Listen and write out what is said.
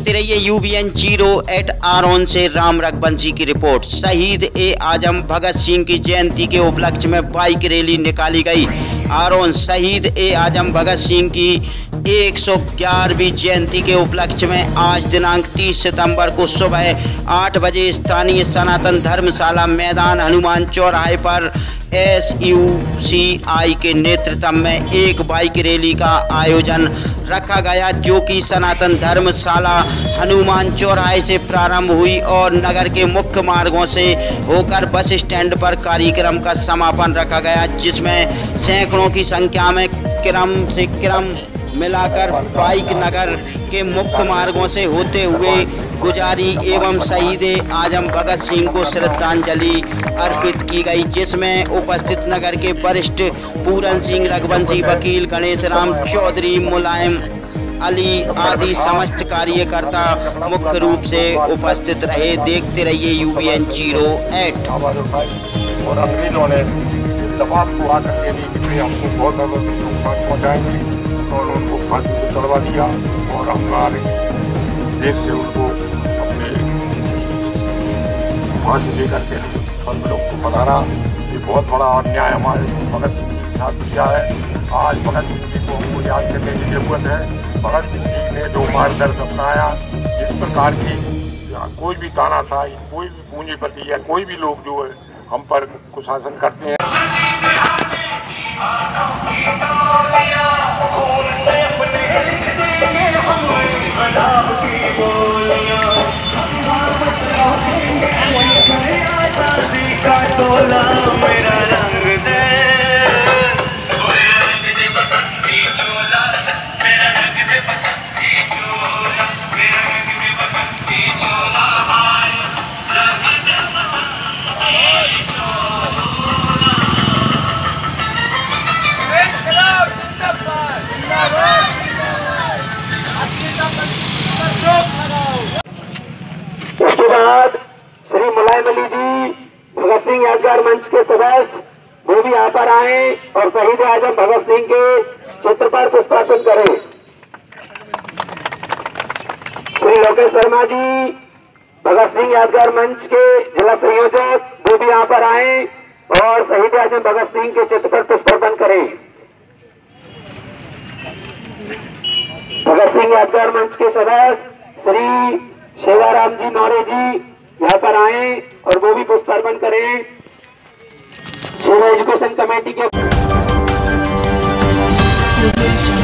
देखते रहिए UBN 08 आरोन से राम रघुवंशी की रिपोर्ट। शहीद ए आजम भगत सिंह की जयंती के उपलक्ष्य में बाइक रैली निकाली गई। आरोन शहीद ए आजम भगत सिंह की 111वीं जयंती के उपलक्ष्य में आज दिनांक 30 सितंबर को सुबह 8 बजे स्थानीय सनातन धर्मशाला मैदान हनुमान चौराहे पर SUCI के नेतृत्व में एक बाइक रैली का आयोजन रखा गया, जो कि सनातन धर्मशाला हनुमान चौराहे से प्रारंभ हुई और नगर के मुख्य मार्गों से होकर बस स्टैंड पर कार्यक्रम का समापन रखा गया, जिसमें सैकड़ों की संख्या में क्रम से क्रम मिलाकर बाइक नगर के मुख्य मार्गों से होते हुए गुजारी एवं शहीद आजम भगत सिंह को श्रद्धांजलि अर्पित की गई, जिसमें उपस्थित नगर के वरिष्ठ पूरन सिंह रघुवंशी, वकील गणेश राम चौधरी, मुलायम अली आदि समस्त कार्यकर्ता मुख्य रूप से उपस्थित रहे। देखते रहिए UBN 08। और अमीरों ने दबाव को आकर के लिए हमको बहुत नुकसान पहुँचाएंगे और उनको फांसी पे चढ़वा दिया और हमारे देश से उनको अपने फांसी दे करके हम लोग को बनाना, ये बहुत बड़ा अन्याय हमारे भगत सिंह जी के साथ किया है। आज भगत सिंह जी को हमको याद करने की जरूरत है। भगत सिंह जी ने जो मार्गदर्शन अपनाया, इस प्रकार की कोई भी तानाशाही, कोई भी पूंजीपति या कोई भी लोग जो है हम पर कुशासन करते हैं। इसके बाद श्री मुलायम अली जी भगत सिंह यादगार मंच के सदस्य वो भी यहाँ पर आए और शहीद आजम भगत सिंह के चित्र पर पुष्पार्पण करें। श्री लोकेश शर्मा जी भगत सिंह यादगार मंच के जिला संयोजक वो भी यहाँ पर आए और शहीद आजम भगत सिंह के चित्र पर पुष्पार्पण करें। भगत सिंह यादगार मंच के सदस्य श्री शेवाराम जी नौरे जी यहाँ पर आए और वो भी पुष्पार्पण करें। शिव एजुकेशन कमेटी के